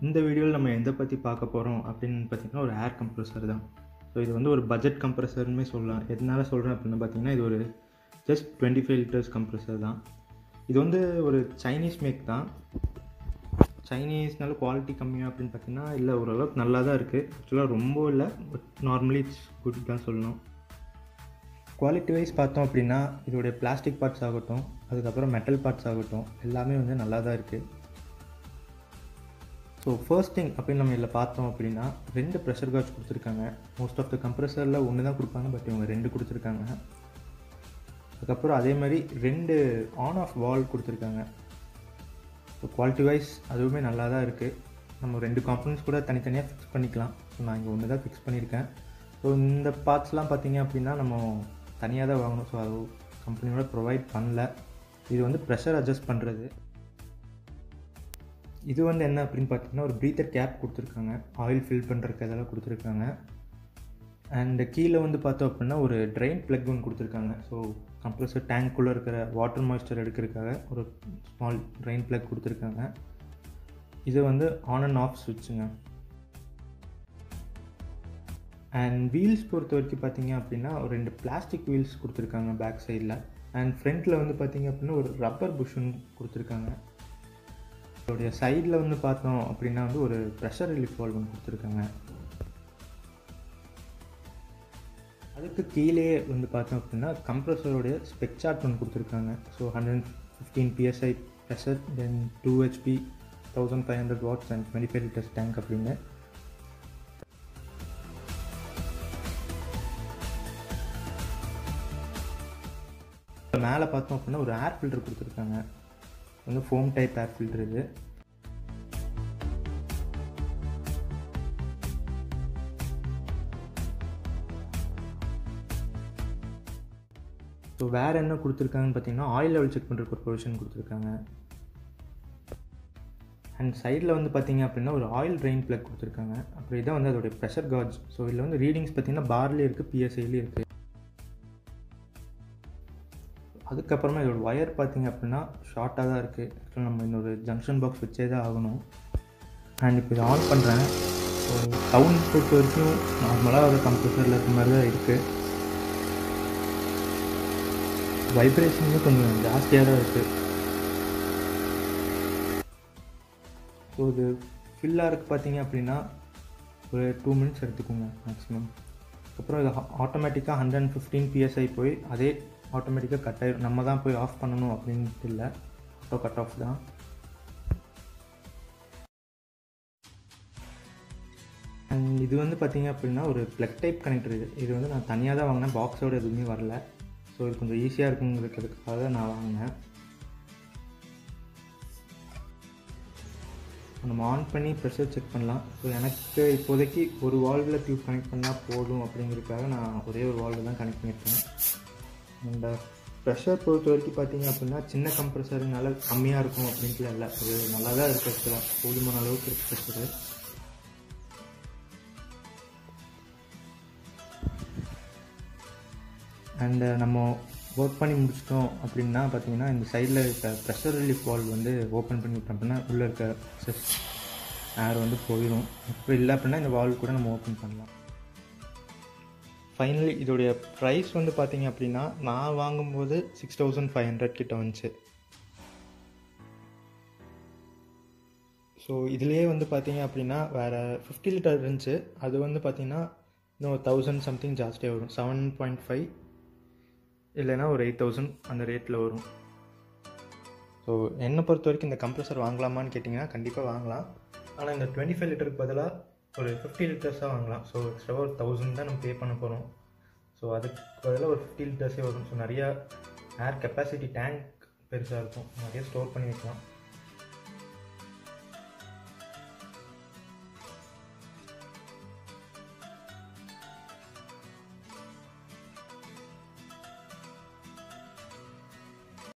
இந்த வீடியோவில் நம்ம எதை பற்றி பார்க்க போகிறோம் அப்படின்னு பார்த்திங்கன்னா ஒரு ஏர் கம்ப்ரெசர் தான். ஸோ இது வந்து ஒரு பட்ஜெட் கம்ப்ரெசர்னே சொல்லலாம். எதனால சொல்கிறேன் அப்படின்னு பார்த்திங்கன்னா இது ஒரு ஜஸ்ட் 25 லிட்டர்ஸ் கம்ப்ரெசர் தான். இது வந்து ஒரு சைனீஸ் மேக் தான். சைனீஸ்னால குவாலிட்டி கம்மியாக அப்படின்னு பார்த்திங்கன்னா இல்லை, ஓரளவுக்கு நல்லா தான் இருக்குது. ஆக்சுவலாக ரொம்ப இல்லை, பட் நார்மலி இட்ஸ் குட் தான் சொல்லணும். குவாலிட்டி வைஸ் பார்த்தோம் அப்படின்னா இதோடைய பிளாஸ்டிக் பார்ட்ஸ் ஆகட்டும், அதுக்கப்புறம் மெட்டல் பார்ட்ஸ் ஆகட்டும், எல்லாமே வந்து நல்லா தான் இருக்குது. ஸோ ஃபர்ஸ்ட் திங் அப்படின்னு நம்ம இதில் பார்த்தோம் அப்படின்னா 2 ப்ரெஷர் கார்ட்ஸ் கொடுத்துருக்காங்க. மோஸ்ட் ஆஃப் த கம்ப்ரெசரில் ஒன்று தான் கொடுப்பாங்க, பட் இவங்க 2 கொடுத்துருக்காங்க. அதுக்கப்புறம் அதே மாதிரி 2 ஆன் ஆஃப் வால் கொடுத்துருக்காங்க. ஸோ குவாலிட்டி வைஸ் அதுவுமே நல்லா தான் இருக்குது. நம்ம 2 காம்பனன்ட்ஸ் கூட தனித்தனியாக ஃபிக்ஸ் பண்ணிக்கலாம். ஸோ நான் இங்கே ஒன்று தான் ஃபிக்ஸ் பண்ணியிருக்கேன். ஸோ இந்த பார்ட்ஸ்லாம் பார்த்திங்க அப்படின்னா நம்ம தனியாக தான் வாங்கணும். ஸோ அது கம்பெனியோட ப்ரொவைட் பண்ணல. இது வந்து ப்ரெஷர் அட்ஜஸ்ட் பண்ணுறது. இது வந்து என்ன அப்படின்னு பார்த்தீங்கன்னா ஒரு ப்ரீத்தர் கேப் கொடுத்துருக்காங்க, ஆயில் ஃபில் பண்ணுறதுக்கு அதெல்லாம் கொடுத்துருக்காங்க. அண்ட் கீழே வந்து பார்த்தோம் அப்படின்னா ஒரு ட்ரெயின் ப்ளக் ஒன்று கொடுத்துருக்காங்க. ஸோ கம்ப்ரெசர் டேங்க்குள்ளே இருக்கிற வாட்டர் மாய்ஸ்சர் எடுக்கிறதுக்காக ஒரு ஸ்மால் ட்ரெயின் ப்ளக் கொடுத்துருக்காங்க. இது வந்து ஆன் அண்ட் ஆஃப் ஸ்விட்சுங்க. அண்ட் வீல்ஸ் பொறுத்த வரைக்கும் பார்த்தீங்க அப்படின்னா ஒரு 2 பிளாஸ்டிக் வீல்ஸ் கொடுத்துருக்காங்க பேக் சைடில். அண்ட் ஃப்ரண்ட்டில் வந்து பார்த்தீங்க அப்படின்னா ஒரு ரப்பர் புஷ்ஷுன்னு கொடுத்துருக்காங்க. அதோடைய சைடில் வந்து பார்த்தோம் அப்படின்னா வந்து ஒரு ப்ரெஷர் ரிலீஃப் வால்வ் ஒன்று கொடுத்துருக்காங்க. அதுக்கு கீழே வந்து பார்த்தோம் அப்படின்னா கம்ப்ரெசரோடைய ஸ்பெக் சார்ட் ஒன்று கொடுத்துருக்காங்க. So 115 PSI pressure, then 2 HP, 1500 watts and 25 liters tank அப்படின்னு. மேலே பார்த்தோம் அப்படின்னா ஒரு ஏர் ஃபில்டர் கொடுத்துருக்காங்க. வந்து ஃபோம் டைப் ஏர் ஃபில்டர் இது. ஸோ வேறு என்ன கொடுத்துருக்காங்கன்னு பார்த்தீங்கன்னா ஆயில் லெவல் செக் பண்ணுறதுக்கு ஒரு ப்ரொவிஷன் கொடுத்துருக்காங்க. அண்ட் சைடில் வந்து பார்த்தீங்க அப்படின்னா ஒரு ஆயில் ட்ரெயின் ப்ளக் கொடுத்துருக்காங்க. அப்புறம் இதான் வந்து அதோடைய ப்ரெஷர் கார்ட்ஸ். ஸோ இதில் வந்து ரீடிங்ஸ் பார்த்தீங்கன்னா பார்லேயும் இருக்குது, PSIலையும் இருக்குது. அதுக்கப்புறமா இதோட ஒயர் பார்த்திங்க அப்படின்னா ஷார்ட்டாக தான் இருக்குது. ஆக்சுவலாக நம்ம இன்னொரு ஜங்ஷன் பாக்ஸ் வச்சே தான் ஆகணும். அண்ட் இப்போ இதை ஆன் பண்ணுறேன். ஸோ சவுண்ட் பொறுத்த வரைக்கும் நார்மலாக ஒரு கம்ப்யூட்டரில் இருக்க மாதிரி தான் இருக்குது. வைப்ரேஷனும் கொஞ்சம் ஜாஸ்தியாக தான் இருக்குது. ஸோ இது ஃபில்லாக இருக்குது பார்த்தீங்க அப்படின்னா ஒரு 2 minutes எடுத்துக்கோங்க மேக்ஸிமம். அப்புறம் இது ஆட்டோமேட்டிக்காக 115 PSI போய் அதே ஆட்டோமேட்டிக்காக கட் ஆகிடும். நம்ம தான் போய் ஆஃப் பண்ணணும் அப்படின்ட்டு இல்லை, ஆட்டோ கட் ஆஃப் தான். அண்ட் இது வந்து பார்த்திங்க அப்படின்னா ஒரு ப்ளக் டைப் கனெக்டர். இது வந்து நான் தனியாக தான் வாங்கினேன், பாக்ஸோடு எதுவுமே வரல. ஸோ இது கொஞ்சம் ஈஸியாக இருக்குங்கிறதுக்காக தான் நான் வாங்கினேன். நம்ம ஆன் பண்ணி ப்ரெஷர் செக் பண்ணலாம். ஸோ எனக்கு இப்போதைக்கு ஒரு வால்வில் டியூப் கனெக்ட் பண்ணால் போதும் அப்படிங்கிறதுக்காக நான் ஒரே ஒரு வால்வில் தான் கனெக்ட் பண்ணியிருக்கேன். அந்த ப்ரெஷர் பொறுத்த வரைக்கும் பார்த்தீங்க அப்படின்னா சின்ன கம்ப்ரெசர்னால கம்மியாக இருக்கும் அப்படின்ட்டுலாம் இல்லை, அது நல்லா தான் இருக்குது. ஆக்சுவலாக போதுமான அளவுக்கு இருக்குது ப்ரெஷரு. அண்ட் நம்ம ஒர்க் பண்ணி முடிச்சிட்டோம் அப்படின்னா பார்த்தீங்கன்னா இந்த சைடில் இருக்க ப்ரெஷர் ரிலீஃப் வால்வ் வந்து ஓப்பன் பண்ணி விட்டோம் அப்படின்னா உள்ளே இருக்க ஏர் வந்து போயிடும். இப்போ இல்லை அப்படின்னா இந்த வால்வ் கூட நம்ம ஓப்பன் பண்ணலாம். ஃபைனலி இதோடைய ப்ரைஸ் வந்து பார்த்தீங்க அப்படின்னா நான் வாங்கும்போது 6500 கிட்ட வந்துச்சு. ஸோ இதுலேயே வந்து பார்த்தீங்க அப்படின்னா வேறு 50 லிட்டர் இருந்துச்சு. அது வந்து பார்த்தீங்கன்னா இன்னும் 1000 சம்திங் ஜாஸ்தியாக வரும். 7.5 இல்லைன்னா ஒரு 8000 அந்த ரேட்டில் வரும். ஸோ என்னை பொறுத்த வரைக்கும் இந்த கம்ப்ரெசர் வாங்கலாமான்னு கேட்டிங்கன்னா கண்டிப்பாக வாங்கலாம். ஆனால் இந்த 25 லிட்டருக்கு பதிலாக ஒரு 50 லிட்டர்ஸாக வாங்கலாம். ஸோ எக்ஸ்ட்ராவாக ஒரு 1000 தான் நம்ம பே பண்ண போகிறோம். ஸோ அதுக்கு பதிலாக ஒரு 50 லிட்டர்ஸே வரும். ஸோ நிறையா ஏர் கெப்பாசிட்டி, டேங்க் பெருசாக இருக்கும், நிறைய ஸ்டோர் பண்ணி வைக்கலாம்.